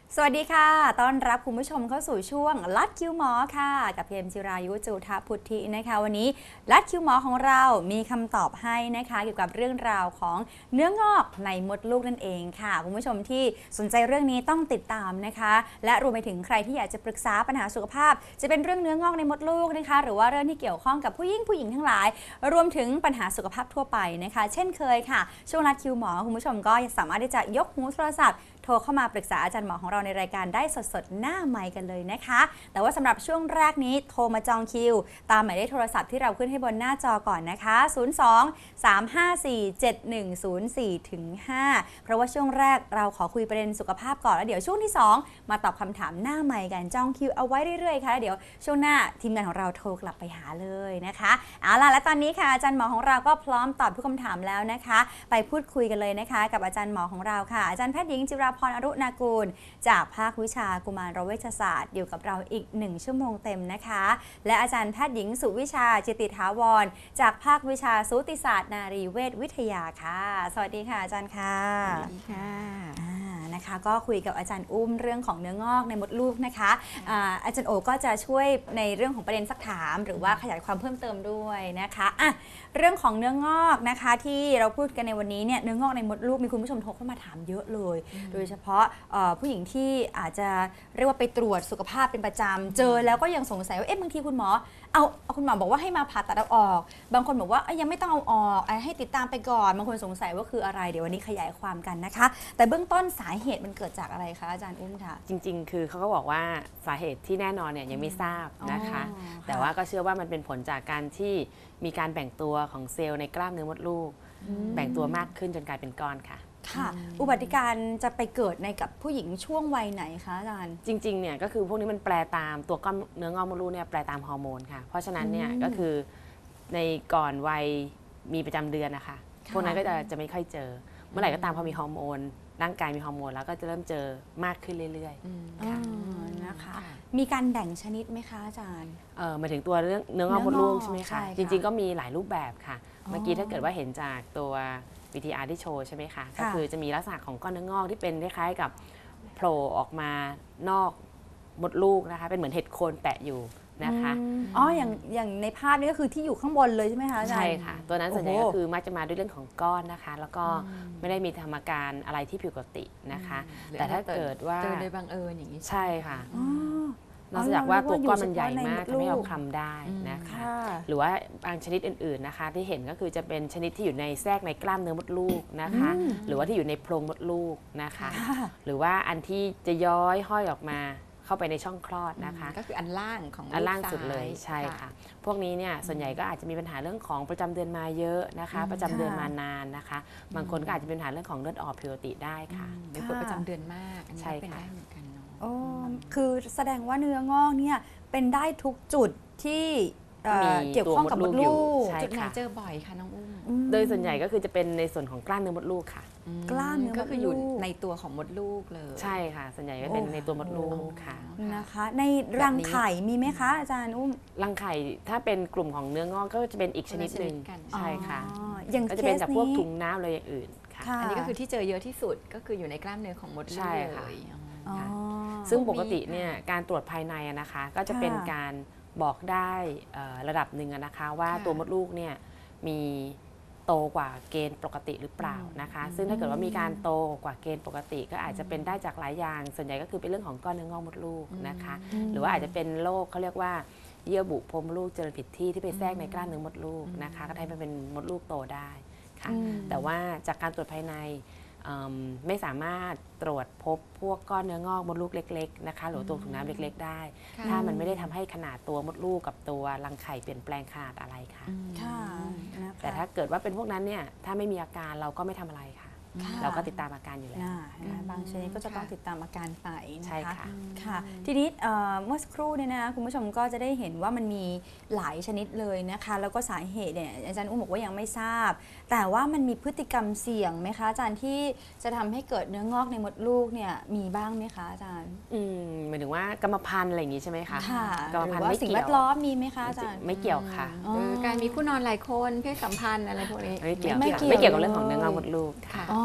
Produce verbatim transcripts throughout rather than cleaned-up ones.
สวัสดีค่ะต้อนรับคุณผู้ชมเข้าสู่ช่วงลัดคิวหมอค่ะกับเพมจิรายุจุฑพุทธินะคะวันนี้ลัดคิวหมอของเรามีคำตอบให้นะคะเกี่ยวกับเรื่องราวของเนื้องอกในมดลูกนั่นเองค่ะคุณผู้ชมที่สนใจเรื่องนี้ต้องติดตามนะคะและรวมไปถึงใครที่อยากจะปรึกษาปัญหาสุขภาพจะเป็นเรื่องเนื้องอกในมดลูกนะคะหรือว่าเรื่องที่เกี่ยวข้องกับผู้หญิงผู้หญิงทั้งหลายรวมถึงปัญหาสุขภาพทั่วไปนะคะเช่นเคยค่ะช่วงลัดคิวหมอคุณผู้ชมก็สามารถที่จะยกหูโทรศัพท์โทรเข้ามาปรึกษาอาจารย์หมอของเราในรายการได้สดๆหน้าไมค์กันเลยนะคะแต่ว่าสำหรับช่วงแรกนี้โทรมาจองคิวตามหมายเลขโทรศัพท์ที่เราขึ้นให้บนหน้าจอก่อนนะคะศูนย์ สอง สาม ห้า สี่ เจ็ด หนึ่ง ศูนย์ สี่ ถึง ห้าเพราะว่าช่วงแรกเราขอคุยประเด็นสุขภาพก่อนแล้วเดี๋ยวช่วงที่สองมาตอบคำถามหน้าไมค์กันจองคิวเอาไว้เรื่อยๆค่ะเดี๋ยวช่วงหน้าทีมงานของเราโทรกลับไปหาเลยนะคะเอาล่ะและตอนนี้ค่ะอาจารย์หมอของเราก็พร้อมตอบทุกคำถามแล้วนะคะไปพูดคุยกันเลยนะคะกับอาจารย์หมอของเราค่ะอาจารย์แพทย์หญิงจิราพรอรุณากูลจากภาควิชากุมารเวชศาสตร์อยู่กับเราอีกหนึ่งชั่วโมงเต็มนะคะและอาจารย์แพทย์หญิงสุวิชาจิติถาวรจากภาควิชาสูติศาสตร์นารีเวชวิทยาค่ะสวัสดีค่ะอาจารย์ค่ะสวัสดีค่ะนะคะก็คุยกับอาจารย์อุ้มเรื่องของเนื้องอกในมดลูกนะคะอาอาจารย์โอก็จะช่วยในเรื่องของประเด็นซักถามหรือว่าขยายความเพิ่มเติมด้วยนะคะอ่ะเรื่องของเนื้องอกนะคะที่เราพูดกันในวันนี้เนี่ยเนื้องอกในมดลูกมีคุณผู้ชมโทรเข้ามาถามเยอะเลยโดยเฉพาะผู้หญิงที่อาจจะเรียกว่าไปตรวจสุขภาพเป็นประจำเจอแล้วก็ยังสงสัยว่าเอ๊ะบางทีคุณหมอเอาคุณหมอบอกว่าให้มาผ่าตัดเอาออกบางคนบอกว่ายังไม่ต้องเอาออกให้ติดตามไปก่อนบางคนสงสัยว่าคืออะไรเดี๋ยววันนี้ขยายความกันนะคะแต่เบื้องต้นสาเหตุมันเกิดจากอะไรคะอาจารย์อุ้มค่ะจริงๆคือเขาก็บอกว่าสาเหตุที่แน่นอนเนี่ยยังไม่ทราบนะคะแต่ว่าก็เชื่อว่ามันเป็นผลจากการที่มีการแบ่งตัวของเซลล์ในกล้ามเนื้อมดลูกแบ่งตัวมากขึ้นจนกลายเป็นก้อนค่ะค่ะอุบัติการจะไปเกิดในกับผู้หญิงช่วงวัยไหนคะอาจารย์จริงๆเนี่ยก็คือพวกนี้มันแปลตามตัวก้อนเนื้องอกมดลูกเนี่ยแปลตามฮอร์โมนค่ะเพราะฉะนั้นเนี่ยก็คือในก่อนวัยมีประจำเดือนนะคะพวกนั้นก็จะจะไม่ค่อยเจอเมื่อไหร่ก็ตามพอมีฮอร์โมนร่างกายมีฮอร์โมนแล้วก็จะเริ่มเจอมากขึ้นเรื่อยๆค่ะนะคะมีการแบ่งชนิดไหมคะอาจารย์เออมาถึงตัวเรื่องเนื้องอกมดลูกใช่ไหมคะจริงๆก็มีหลายรูปแบบค่ะเมื่อกี้ถ้าเกิดว่าเห็นจากตัว วี ที อาร์ ที่โชว์ใช่ไหมคะก็คือจะมีลักษณะของก้อนเนื้องอกที่เป็นคล้ายๆกับโผล่ออกมานอกมดลูกนะคะเป็นเหมือนเห็ดโคนแปะอยู่นะคะอ๋ออย่างอย่างในภาพนี้ก็คือที่อยู่ข้างบนเลยใช่ไหมคะอาจารย์ใช่ค่ะตัวนั้นส่วนใหญ่ก็คือมักจะมาด้วยเรื่องของก้อนนะคะแล้วก็ไม่ได้มีธรรมการอะไรที่ผิดปกตินะคะแต่ถ้าเกิดว่าเจอโดยบังเอิญอย่างนี้ใช่ค่ะนอกจากว่าตัวก้อนมันใหญ่มากทำให้เราคลำได้นะคะหรือว่าบางชนิดอื่นๆนะคะที่เห็นก็คือจะเป็นชนิดที่อยู่ในแทรกในกล้ามเนื้อมดลูกนะคะหรือว่าที่อยู่ในโพรงมดลูกนะคะหรือว่าอันที่จะย้อยห้อยออกมาเข้าไปในช่องคลอดนะคะก็คืออันล่างของอันล่างสุดเลยใช่ค่ะพวกนี้เนี่ยส่วนใหญ่ก็อาจจะมีปัญหาเรื่องของประจำเดือนมาเยอะนะคะประจำเดือนมานานนะคะบางคนก็อาจจะเป็นปัญหาเรื่องของเลือดออกผิดปกติได้ค่ะหรือปวดประจำเดือนมากอันนี้เป็นได้เหมือนกันโอ้คือแสดงว่าเนื้องอกเนี่ยเป็นได้ทุกจุดที่เกี่ยวข้องกับมดลูกจุดไหนเจอบ่อยคะน้องอุ้มโดยส่วนใหญ่ก็คือจะเป็นในส่วนของกล้ามเนื้อมดลูกค่ะกล้ามเนื้อก็คืออยู่ในตัวของมดลูกเลยใช่ค่ะส่วนใหญ่ก็เป็นในตัวมดลูกค่ะนะคะในรังไข่มีไหมคะอาจารย์อุ้มรังไข่ถ้าเป็นกลุ่มของเนื้องอกก็จะเป็นอีกชนิดหนึ่งใช่ค่ะก็จะเป็นจากพวกถุงน้ำอะไรอย่างอื่นค่ะอันนี้ก็คือที่เจอเยอะที่สุดก็คืออยู่ในกล้ามเนื้อของมดลูกเลยซึ่งปกติเนี่ยการตรวจภายในนะคะก็จะเป็นการบอกได้ระดับหนึ่งนะคะว่าตัวมดลูกเนี่ยมีโตกว่าเกณฑ์ปกติหรือเปล่านะคะซึ่งถ้าเกิดว่ามีการโตกว่าเกณฑ์ปกติก็อาจจะเป็นได้จากหลายอย่างส่วนใหญ่ก็คือเป็นเรื่องของก้อนเนื้องอกมดลูกนะคะหรือว่าอาจจะเป็นโรคเขาเรียกว่าเยื่อบุโพรงมดลูกเจริญผิดที่ที่ไปแทรกในกล้ามเนื้อมดลูกนะคะก็ทำให้มันเป็นมดลูกโตได้ค่ะแต่ว่าจากการตรวจภายในไม่สามารถตรวจพบพวกก้อนเนื้องอกมดลูกเล็กๆนะคะหรือตัวถุงน้ำเล็กๆได้ถ้ามันไม่ได้ทำให้ขนาดตัวมดลูกกับตัวรังไข่เปลี่ยนแปลงขนาดอะไรค่ะแต่ถ้าเกิดว่าเป็นพวกนั้นเนี่ยถ้าไม่มีอาการเราก็ไม่ทำอะไรค่ะเราก็ติดตามอาการอยู่แล้วบางชนิดก็จะต้องติดตามอาการไปนะคะใช่ค่ะค่ะทีนี้เมื่อสักครู่เนี่ยนะคุณผู้ชมก็จะได้เห็นว่ามันมีหลายชนิดเลยนะคะแล้วก็สาเหตุเนี่ยอาจารย์อุ้มบอกว่ายังไม่ทราบแต่ว่ามันมีพฤติกรรมเสี่ยงไหมคะอาจารย์ที่จะทำให้เกิดเนื้องอกในมดลูกเนี่ยมีบ้างไหมคะอาจารย์อืมหมายถึงว่ากรรมพันธุ์อะไรอย่างงี้ใช่ไหมคะค่ะกรรมพันธุ์ไม่เกี่ยวสิ่งแวดล้อมมีไหมคะอาจารย์ไม่เกี่ยวค่ะการมีคู่นอนหลายคนเพศสัมพันธ์อะไรพวกนี้ไม่เกี่ยวไม่เกี่ยวกับเรื่องของเนื้องอกมดลูกค่ะอ๋อ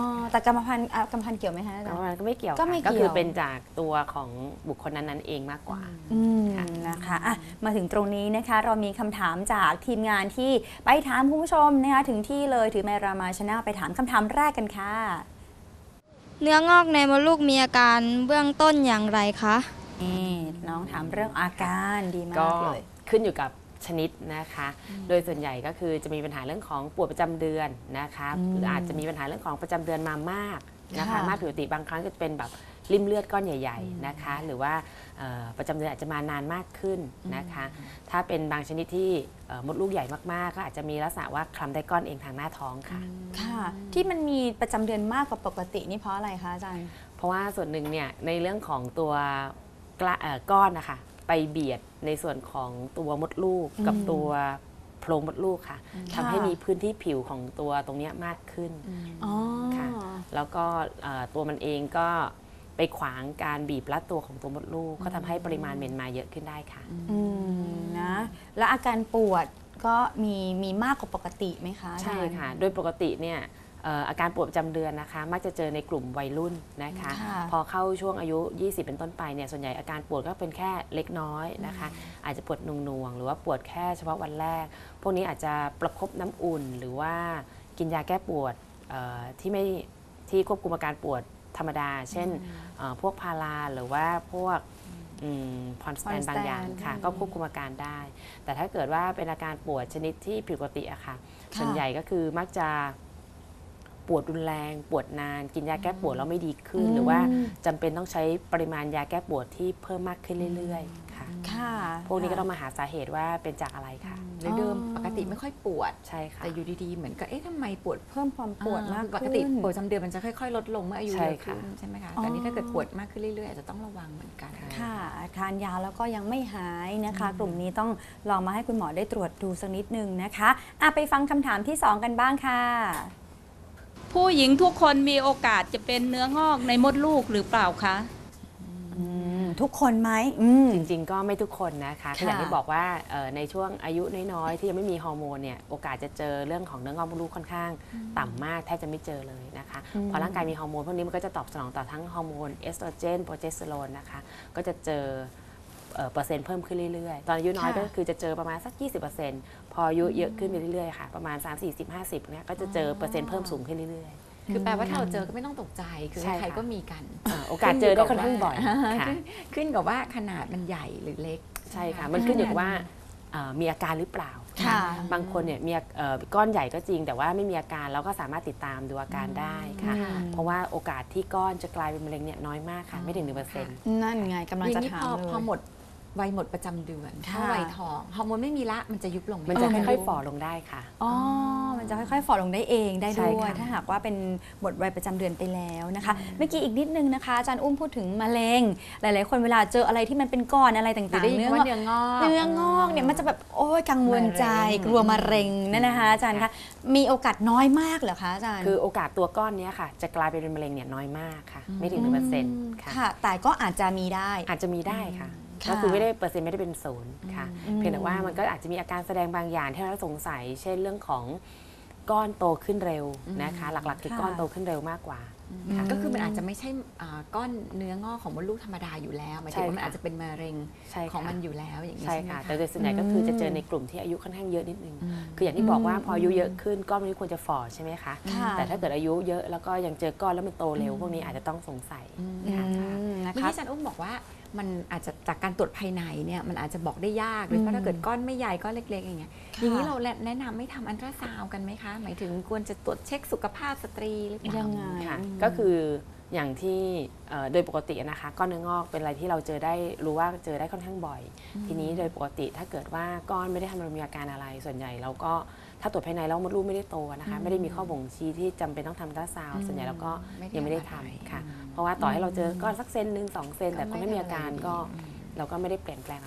แต่กรรมพันธุ์อ่ะกรรมพันธุ์เกี่ยวไหมคะอาจารย์มันก็ไม่เกี่ยวก็ไม่ค่ะเกี่ยวก็คือเป็นจากตัวของบุคคลนั้นๆเองมากกว่าอืมค่ะนะคะอ่ะมาถึงตรงนี้นะคะเรามีคำถามจากทีมงานที่ไปถามคุณผู้ชมนะคะถึงที่เลยถือไมค์รามาชนะไปถามคำถามแรกกันค่ะเนื้องอกในมดลูกมีอาการเบื้องต้นอย่างไรคะนี่น้องถามเรื่องอาการดีมาก็กเลยขึ้นอยู่กับชนิดนะคะ โดยส่วนใหญ่ก็คือจะมีปัญหาเรื่องของปวดประจำเดือนนะคะอืมหรืออาจจะมีปัญหาเรื่องของประจำเดือนมามากนะคะค่ะมากผิดปกติบางครั้งก็จะเป็นแบบริ่มเลือดก้อนใหญ่ ๆนะคะ หรือว่าเอ่อประจำเดือนอาจจะมานานมากขึ้นนะคะ ถ้าเป็นบางชนิดที่เอ่อมดลูกใหญ่มากๆ ก็อาจจะมีลักษณะว่าคลำได้ก้อนเองทางหน้าท้องค่ะค่ะ ที่มันมีประจำเดือนมากกว่าปกตินี่เพราะอะไรคะอาจารย์เพราะว่าส่วนหนึ่งเนี่ยในเรื่องของตัวกระเอ่อก้อนนะคะไปเบียดในส่วนของตัวมดลูกกับอืมตัวโพรงมดลูกค่ะค่ะทำให้มีพื้นที่ผิวของตัวตรงเนี้ยมากขึ้นอ๋อค่ะ แล้วก็เอ่อตัวมันเองก็ไปขวางการบีบรัดตัวของตัวมดลูก ก็ทำให้ปริมาณเมนมาเยอะขึ้นได้ค่ะอืมนะแล้วอาการปวดก็มีมีมากกว่าปกติไหมคะอาจารย์ใช่ค่ะ โดยปกติเนี่ยเอ่ออาการปวดประจำเดือนนะคะ มักจะเจอในกลุ่มวัยรุ่นนะคะค่ะพอเข้าช่วงอายุ ยี่สิบ เป็นต้นไปเนี่ยส่วนใหญ่อาการปวดก็เป็นแค่เล็กน้อยนะคะ อาจจะปวดหน่วงๆหรือว่าปวดแค่เฉพาะวันแรก พวกนี้อาจจะประคบน้ำอุ่น หรือว่ากินยาแก้ปวดเอ่อที่ไม่ที่ควบคุมอาการปวดธรรมดา เช่นเอ่อพวกพาราหรือว่าพวกพอนสแตน Ponstan บางอย่างค่ะ ก็ควบคุมอาการได้ แต่ถ้าเกิดว่าเป็นอาการปวดชนิดที่ผิดปกติอะค่ะค่ะส่วนใหญ่ก็คือมักจะปวดรุนแรง ปวดนาน กินยาแก้ปวดแล้วไม่ดีขึ้น หรือว่าจำเป็นต้องใช้ปริมาณยาแก้ปวดที่เพิ่มมากขึ้นเรื่อยๆค่ะค่ะพวกนี้ก็ต้องมาหาสาเหตุว่าเป็นจากอะไรค่ะหรือเดิมปกติไม่ค่อยปวดใช่ค่ะแต่อยู่ดีๆ เหมือนกับเอ๊ะทำไมปวดเพิ่มความปวดมากปขึ้นกติปวดประจำเดือนมันจะค่อยๆ ลดลงเมื่ออายุใช่เยอะค่ะขึ้นใช่ไหมคะอ๋อแต่นี่ถ้าเกิดปวดมากขึ้นเรื่อยๆอาจจะต้องระวังเหมือนกันค่ะทานยาแล้วก็ยังไม่หายนะคะ กลุ่มนี้ต้องลองมาให้คุณหมอได้ตรวจดูสักนิดนึงนะคะอ่ะไปฟังคำถามที่สองกันบ้างค่ะผู้หญิงทุกคนมีโอกาสจะเป็นเนื้องอกในมดลูกหรือเปล่าคะอืมทุกคนไหมอืมจริงๆ ก็ไม่ทุกคนนะคะคืออย่างที่บอกว่าเอ่อในช่วงอายุน้อยๆ ที่ยังไม่มีฮอร์โมนเนี่ยโอกาสจะเจอเรื่องของเนื้องอกมดลูกค่อนข้างต่ำมากแทบจะไม่เจอเลยนะคะอืมพอร่างกายมีฮอร์โมนพวกนี้มันก็จะตอบสนองต่อทั้งฮอร์โมนเอสโตรเจนโปรเจสเตอโรนนะคะก็จะเจอเอ่อเปอร์เซ็นต์เพิ่มขึ้นเรื่อยๆ ตอนอายุน้อยก็คือจะเจอประมาณสัก ยี่สิบเปอร์เซ็นต์ พออายุเยอะขึ้นไปเรื่อยๆค่ะประมาณ สามสิบ สี่สิบ ห้าสิบเนี่ยก็จะเจอเปอร์เซ็นต์เพิ่มสูงขึ้นเรื่อยๆคือแปลว่าถ้าเราเจอก็ไม่ต้องตกใจ คือใช่ใครค่ะๆก็มีกันเอ่อโอกาสเจอได้ค่อนข้างบ่อยค่ะขึ้นขึ้นกับว่าขนาดมันใหญ่หรือเล็กใช่ค่ะ มันขึ้นอยู่กับว่าเอ่อมีอาการหรือเปล่าค่ะบางคนเนี่ยมีเอ่อก้อนใหญ่ก็จริง แต่ว่าไม่มีอาการเราก็สามารถติดตามดูอาการได้ค่ะอืมเพราะว่าโอกาสที่ก้อนจะกลายเป็นมะเร็งเนี่ยน้อยมากค่ะ ไม่ถึงหนึ่งเปอร์เซ็นต์นั่นไงกำลังอย่าจะงนี้ถาพมอเลยพอหมดวัยหมดประจำเดือนค่ะเข้าวัยทองฮอร์โมนไม่มีละมันจะยุบลงไหมันจะเออค่อยๆฝ่อลงได้ค่ะอ๋อ มันจะค่อยๆฝ่อลงได้เองได้ใช่ด้วยค่ะถ้าหากว่าเป็นหมดวัยประจำเดือนไปแล้วนะคะ เมื่อกี้อีกนิดนึงนะคะอาจารย์อุ้มพูดถึงมะเร็ง หลายๆ คนเวลาเจออะไรที่มันเป็นก้อนอะไรหรือต่างได้ๆยินเนื้อว่าง เนื้องอกเนื้องอกเนี่ยมันจะแบบโอ้ยกังวลใจมะเร็งกลัวมะเร็งนั่นนะคะอาจารย์คะ มีโอกาสน้อยมากเหรอคะอาจารย์คือโอกาสตัวก้อนเนี้ยค่ะ จะกลายเป็นมะเร็งเนี่ยน้อยมากค่ะ ไม่ถึงหนึ่งเปอร์เซ็นต์ค่ะค่ะ แต่ก็อาจจะมีได้อาจจะมีได้ค่ะค่ะก็คือไม่ได้เปอร์เซ็นต์ไม่ได้เป็นศูนย์ค่ะอืมเพียงแต่ว่ามันก็อาจจะมีอาการแสดงบางอย่างที่เราสงสัย เช่นเรื่องของก้อนโตขึ้นเร็วนะคะ หลักๆคือค่ะก้อนโตขึ้นเร็วมากกว่าค่ะก็คือมันอาจจะไม่ใช่อ่าก้อนเนื้องอกของมดลูกธรรมดาอยู่แล้วหมายถึงว่ามันใช่ค่ะอาจจะเป็นมะเร็งใช่ของค่ะมันอยู่แล้วอย่างนี้ใช่ใช่ไหมค่ะคะแต่โดยส่วนใหญ่ก็คือจะเจอในกลุ่มที่อายุค่อนข้างเยอะนิดนึง คืออย่างที่บอกว่าพออายุเยอะขึ้นก้อนมันควรจะฝ่อใช่ไหมคะค่ะแต่ถ้าเกิดอายุเยอะแล้วก็ยังเจอก้อนแล้วมันโตเร็ว พวกนี้อาจจะต้องสงสัยอืค่ะมนะเมื่อคะกี้อาจารย์อุ้มบอกว่ามันอาจจะจากการตรวจภายในเนี่ยมันอาจจะบอกได้ยากโดยเฉพาะถ้าเกิดก้อนไม่ใหญ่ก้อนเล็กๆอย่างเงี้ยค่ะอย่างนี้เราแนะนำไม่ทำอัลตราซาวด์กันไหมคะ หมายถึงควรจะตรวจเช็คสุขภาพสตรีหรือเปล่ายังไงค่ะก็คืออย่างที่เอ่อโดยปกตินะคะก้อนเนื้องอกเป็นอะไรที่เราเจอได้รู้ว่าเจอได้ค่อนข้างบ่อย ทีนี้โดยปกติถ้าเกิดว่าก้อนไม่ได้ทำให้เรามีอาการอะไร ส่วนใหญ่เราก็ถ้าตรวจภายในแล้วมดลูกไม่ได้โตนะคะไม่ได้มีข้อบ่งชี้ที่จำเป็นต้องทำอัลตราซาวด์ส่วนใหญ่เราก็ไม่ได้ยังไม่ได้อะไรทำค่ะ เพราะว่าต่อให้เราเจอก้อนสักเซนหนึ่งสองเซนแต่คนไม่มีอาการก็อืมเราก็ไม่ได้เปลี่ยนแปลงอะไรค่ะ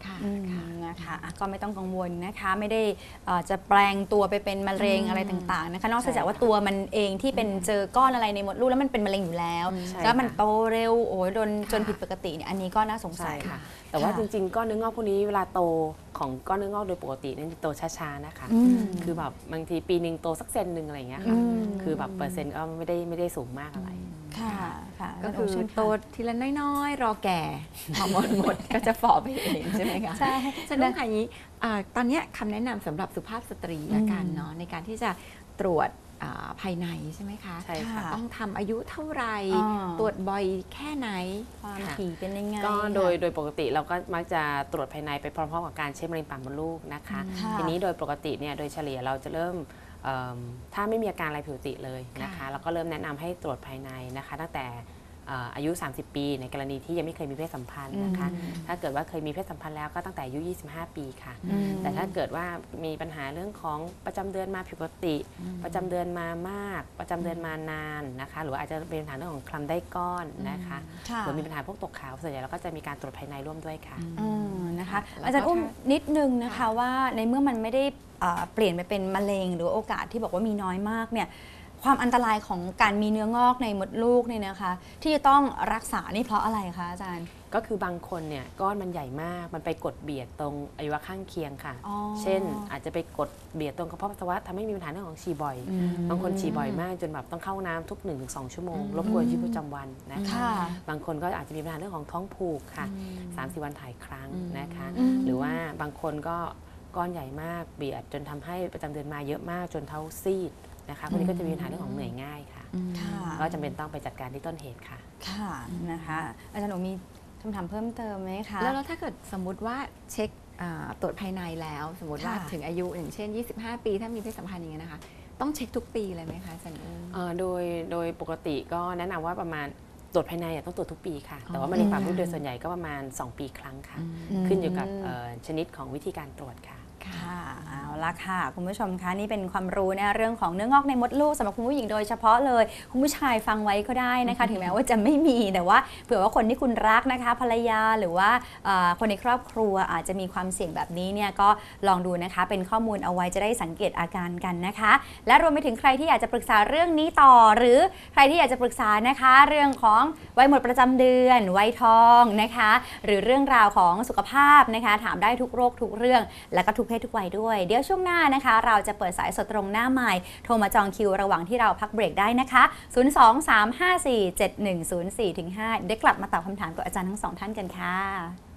ค่ะอืมค่ะนะคะอ่ะก็ไม่ต้องกังวลนะคะไม่ได้เอ่อจะแปลงตัวไปเป็นมะเร็งอืมอะไรต่างๆนะคะนอกใช่จากว่าค่ะตัวมันเองที่เป็นเจอก้อนอะไรในมดลูกแล้วมันเป็นมะเร็งอยู่แล้วใช่แล้วมันค่ะโตเร็วโอ้ยจนค่ะจนผิดปกติเนี่ยอันนี้ก็น่าสงสัใช่ยค่ะ แต่ว่าค่ะจริงๆก้อนเนื้องอกพวกนี้เวลาโตของก้อนเนื้องอกโดยปกติเนี่ยจะโตช้าๆนะคะอืมคือแบบบางทีปีหนึ่งโตสักเซนหนึ่งอะไรอย่างเงี้ยอืค่ะมคือแบบเปอร์เซ็นต์ก็ไม่ได้ไม่ได้สูงมากอะไรค่ะค่ะก็คือเชิญโตค่ะทีละน้อยๆ รอแก่ฮอร์โมนหมด ก็จะฝ่อไปเองใช่ไหมคะใช่ฉะนั้นค่ะอย่างนี้อ่าตอนเนี้ยคำแนะนำสำหรับสุภาพสตรีละกันเนาะในการที่จะตรวจอ่าภายในใช่ไหมคะใช่ค่ะต้องทำอายุเท่าไหร่อ่าตรวจบ่อยแค่ไหนความค่ะถี่เป็นยังไงก็โดยค่ะโดยปกติเราก็มักจะตรวจภายในไปพร้อมๆกับการเช็คมะเร็งปากมดลูกนะคะค่ะทีนี้โดยปกติเนี่ยโดยเฉลี่ยเราจะเริ่มเอิ่มถ้าไม่มีอาการอะไรผิดปกติเลยนะคะเราก็เริ่มแนะนำให้ตรวจภายในนะคะตั้งแต่เอ่ออายุ สามสิบ ปีในกรณีที่ยังไม่เคยมีเพศสัมพันธ์นะคะอืมถ้าเกิดว่าเคยมีเพศสัมพันธ์แล้วก็ตั้งแต่อายุ ยี่สิบห้า ปีค่ะอืมแต่ถ้าเกิดว่ามีปัญหาเรื่องของประจำเดือนมาผิดปกติ ประจำเดือนมามาก ประจำเดือนมานานนะคะ หรือว่าอาจจะเป็นปัญหาเรื่องของคลำได้ก้อนนะคะค่ะหรือมีปัญหาพวกตกขาวส่วนใหญ่เราก็จะมีการตรวจภายในร่วมด้วยค่ะอืมนะคะแล้วก็อาจารย์อุ้มถ้านิดนึงนะคะว่าในเมื่อมันไม่ได้เอ่อเปลี่ยนไปเป็นมะเร็งหรือโอกาสที่บอกว่ามีน้อยมากเนี่ยความอันตรายของการมีเนื้องอกในมดลูกเนี่ยนะคะ ที่จะต้องรักษานี่เพราะอะไรคะอาจารย์ก็คือบางคนเนี่ยก้อนมันใหญ่มาก มันไปกดเบียดตรงอวัยวะข้างเคียงค่ะอ๋อเช่นอาจจะไปกดเบียดตรงกระเพาะปัสสาวะทำให้มีปัญหาเรื่องของฉี่บ่อย บางคนฉี่บ่อยมากจนแบบต้องเข้าน้ำทุก หนึ่งถึงสอง ชั่วโมง รบกวนชีวิตประจำวันนะคะค่ะบางคนก็อาจจะมีปัญหาเรื่องของท้องผูกค่ะสามสี่วันถ่ายครั้งนะคะอืมหรือว่าบางคนก็ก้อนใหญ่มากเบียดจนทำให้ประจำเดือนมาเยอะมากจนเท้าซีดนะคะพวกนี้ก็จะมีปัญหาเรื่องของเหนื่อยง่ายค่ะค่ะก็จำเป็นต้องไปจัดการที่ต้นเหตุค่ะค่ะนะคะ อาจารย์หนูมีคำถามเพิ่มเติมไหมคะแล้วแล้วถ้าเกิดสมมุติว่าเช็คอ่าตรวจภายในแล้ว สมมติว่าค่ะถึงอายุอย่างเช่น ยี่สิบห้า ปีถ้ามีเพศสัมพันธ์อย่างเงี้ยนะคะ ต้องเช็คทุกปีเลยไหมคะอาจารย์อุ้มเอ่อโดยโดยปกติก็แนะนำว่าประมาณตรวจภายในอะต้องตรวจทุกปีค่ะ แต่ว่าอ๋อมะเร็งปากมดลูกโดยส่วนใหญ่ก็ประมาณ สอง ปีครั้งค่ะอืมขึ้นอยู่กับเอ่อชนิดของวิธีการตรวจค่ะค่ะเอาละค่ะคุณผู้ชมคะนี่เป็นความรู้นะเรื่องของเนื้องอกในมดลูกสำหรับคุณผู้หญิงโดยเฉพาะเลยคุณผู้ชายฟังไว้ก็ได้นะคะ ถึงแม้ว่าจะไม่มีแต่ว่าเผื่อว่าคนที่คุณรักนะคะภรรยาหรือว่าเอ่อคนในครอบครัวอาจจะมีความเสี่ยงแบบนี้เนี่ยก็ลองดูนะคะเป็นข้อมูลเอาไว้จะได้สังเกตอาการกันนะคะ และรวมไปถึงใครที่อยากจะปรึกษาเรื่องนี้ต่อ หรือใครที่อยากจะปรึกษานะคะ เรื่องของวัยหมดประจำเดือนวัยทองนะคะ หรือเรื่องราวของสุขภาพนะคะ ถามได้ทุกโรคทุกเรื่อง และก็ทุกเพศทุกวัยด้วย เดี๋ยวช่วงหน้านะคะ เราจะเปิดสายสดตรงหน้าใหม่โทรมาจองคิวระหว่างที่เราพักเบรกได้นะคะ ศูนย์ สอง สาม ห้า สี่ เจ็ด หนึ่ง ศูนย์ สี่ ห้า เดี๋ยวกลับมาตอบคำถามกับอาจารย์ทั้งสองท่านกันค่ะ